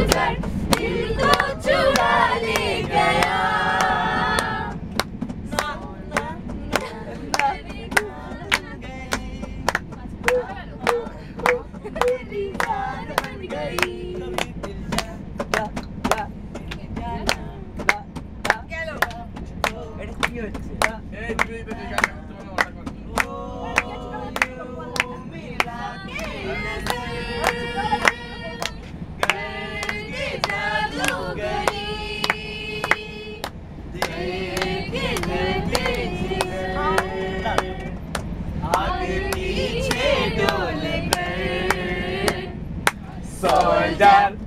जादूगर दिल को चुरा ले गया। मेरी जान बन गई। Soldier